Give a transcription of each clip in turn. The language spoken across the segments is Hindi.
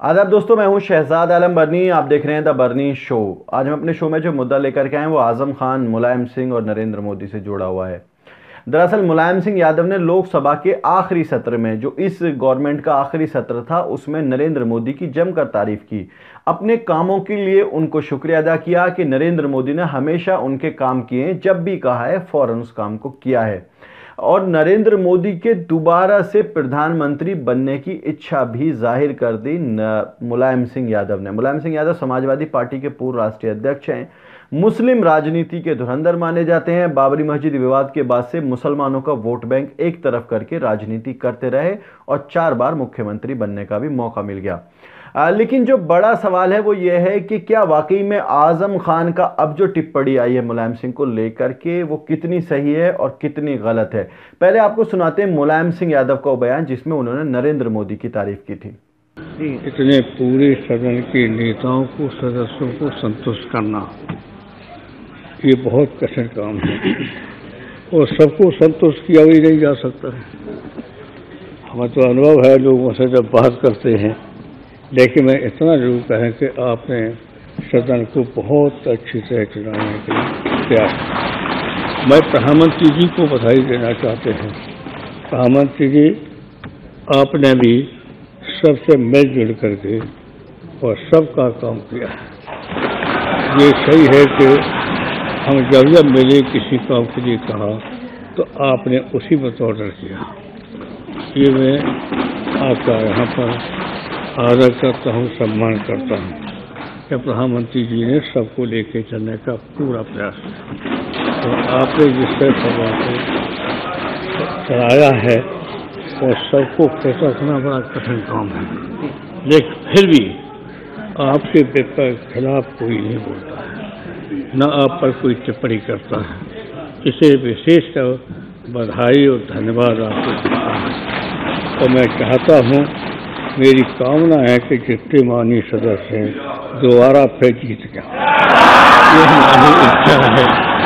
आदाब दोस्तों, मैं हूं शहजाद आलम बरनी। आप देख रहे हैं द बरनी शो। आज हम अपने शो में जो मुद्दा लेकर के आए वो आजम खान, मुलायम सिंह और नरेंद्र मोदी से जुड़ा हुआ है। दरअसल मुलायम सिंह यादव ने लोकसभा के आखिरी सत्र में, जो इस गवर्नमेंट का आखिरी सत्र था, उसमें नरेंद्र मोदी की जमकर तारीफ की। अपने कामों के लिए उनको शुक्रिया अदा किया कि नरेंद्र मोदी ने हमेशा उनके काम किए, जब भी कहा है फौरन उस काम को किया है। और नरेंद्र मोदी के दोबारा से प्रधानमंत्री बनने की इच्छा भी जाहिर कर दी मुलायम सिंह यादव ने। मुलायम सिंह यादव समाजवादी पार्टी के पूर्व राष्ट्रीय अध्यक्ष हैं। मुस्लिम राजनीति के धुरंधर माने जाते हैं। बाबरी मस्जिद विवाद के बाद से मुसलमानों का वोट बैंक एक तरफ करके राजनीति करते रहे और 4 बार मुख्यमंत्री बनने का भी मौका मिल गया। लेकिन जो बड़ा सवाल है वो ये है कि क्या वाकई में आजम खान का अब जो टिप्पणी आई है मुलायम सिंह को लेकर के वो कितनी सही है और कितनी गलत है। पहले आपको सुनाते हैं मुलायम सिंह यादव का बयान, जिसमें उन्होंने नरेंद्र मोदी की तारीफ की थी। इतने पूरे सदन के नेताओं को, सदस्यों को संतुष्ट करना ये बहुत कठिन काम है और सबको संतुष्ट किया भी नहीं जा सकता। हमें तो अनुभव है लोगों से जब बात करते हैं, लेकिन मैं इतना जरूर कहें कि आपने सदन को बहुत अच्छी तरह चलाने के लिए प्रयास किया। मैं प्रधानमंत्री जी को बधाई देना चाहते हैं। प्रधानमंत्री जी, आपने भी सबसे मिलजुल करके और सबका काम किया है। ये सही है कि हम जब मिले किसी काम के लिए कहा तो आपने उसी पर ऑर्डर किया। ये मैं आपका यहाँ पर आदर करता हूँ, सम्मान करता हूँ कि प्रधानमंत्री जी ने सबको लेके चलने का पूरा प्रयास किया। तो आपने जिस तरह सभा को चलाया है और सबको खुश रखना बड़ा कठिन काम है, लेकिन फिर भी आपके खिलाफ कोई नहीं बोलता है, न आप पर कोई टिप्पणी करता है। इसे विशेषकर बधाई और धन्यवाद आपको देता हूँ। और मैं चाहता हूँ, मेरी कामना है कि जितने माननीय सदस्य हैं दोबारा फिर जीत गया। ये हमारी इच्छा है।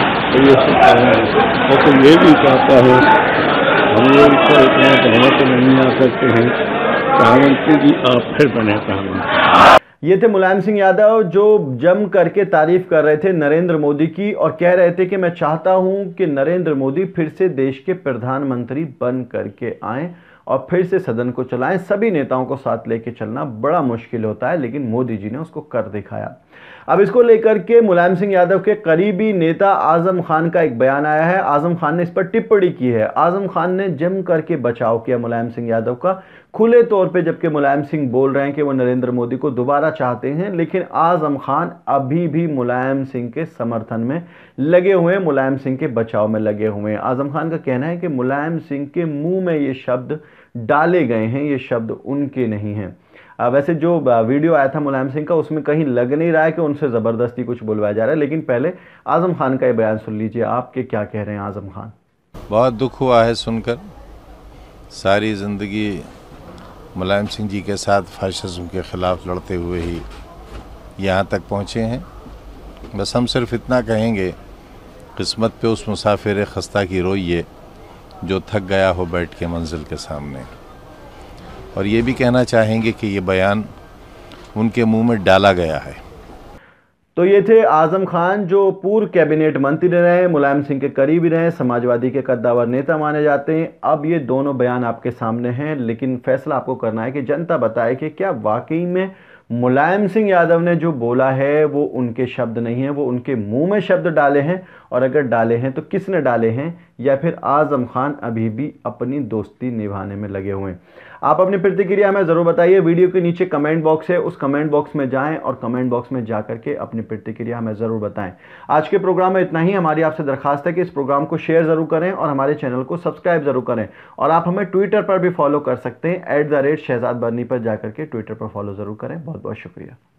तो ये भी चाहता हूँ, हम लोग तो इतना बहुमत नहीं आ सकते हैं, प्रधानमंत्री जी आप फिर बने प्रधानमंत्री। ये थे मुलायम सिंह यादव, जो जम करके तारीफ कर रहे थे नरेंद्र मोदी की और कह रहे थे कि मैं चाहता हूं कि नरेंद्र मोदी फिर से देश के प्रधानमंत्री बन करके आएं और फिर से सदन को चलाएं। सभी नेताओं को साथ लेके चलना बड़ा मुश्किल होता है, लेकिन मोदी जी ने उसको कर दिखाया। अब इसको लेकर के मुलायम सिंह यादव के करीबी नेता आजम खान का एक बयान आया है। आजम खान ने इस पर टिप्पणी की है। आजम खान ने जम करके बचाव किया मुलायम सिंह यादव का, खुले तौर पे, जबकि मुलायम सिंह बोल रहे हैं कि वो नरेंद्र मोदी को दोबारा चाहते हैं, लेकिन आजम खान अभी भी मुलायम सिंह के समर्थन में लगे हुए हैं, मुलायम सिंह के बचाव में लगे हुए हैं। आजम खान का कहना है कि मुलायम सिंह के मुंह में ये शब्द डाले गए हैं, ये शब्द उनके नहीं हैं। वैसे जो वीडियो आया था मुलायम सिंह का, उसमें कहीं लग नहीं रहा है कि उनसे ज़बरदस्ती कुछ बुलवाया जा रहा है। लेकिन पहले आजम खान का ये बयान सुन लीजिए, आपके क्या कह रहे हैं आजम खान। बहुत दुख हुआ है सुनकर। सारी ज़िंदगी मुलायम सिंह जी के साथ फाशिज्म के ख़िलाफ़ लड़ते हुए ही यहाँ तक पहुँचे हैं। बस हम सिर्फ इतना कहेंगे, किस्मत पे उस मुसाफिर खस्ता की रोइए जो थक गया हो बैठ के मंजिल के सामने। और ये भी कहना चाहेंगे कि ये बयान उनके मुंह में डाला गया है। तो ये थे आजम खान, जो पूर्व कैबिनेट मंत्री रहे, मुलायम सिंह के करीबी रहे, समाजवादी के कद्दावर नेता माने जाते हैं। अब ये दोनों बयान आपके सामने हैं, लेकिन फैसला आपको करना है कि जनता बताए कि क्या वाकई में मुलायम सिंह यादव ने जो बोला है वो उनके शब्द नहीं है, वो उनके मुंह में शब्द डाले हैं, और अगर डाले हैं तो किसने डाले हैं, या फिर आजम खान अभी भी अपनी दोस्ती निभाने में लगे हुए हैं। आप अपनी प्रतिक्रिया हमें ज़रूर बताइए। वीडियो के नीचे कमेंट बॉक्स है, उस कमेंट बॉक्स में जाएं और कमेंट बॉक्स में जा करके अपनी प्रतिक्रिया हमें ज़रूर बताएं। आज के प्रोग्राम में इतना ही। हमारी आपसे दरखास्त है कि इस प्रोग्राम को शेयर ज़रूर करें और हमारे चैनल को सब्सक्राइब ज़रूर करें। और आप हमें ट्विटर पर भी फॉलो कर सकते हैं, @शहजाद बरनी पर जाकर के ट्विटर पर फॉलो ज़रूर करें। बहुत बहुत शुक्रिया।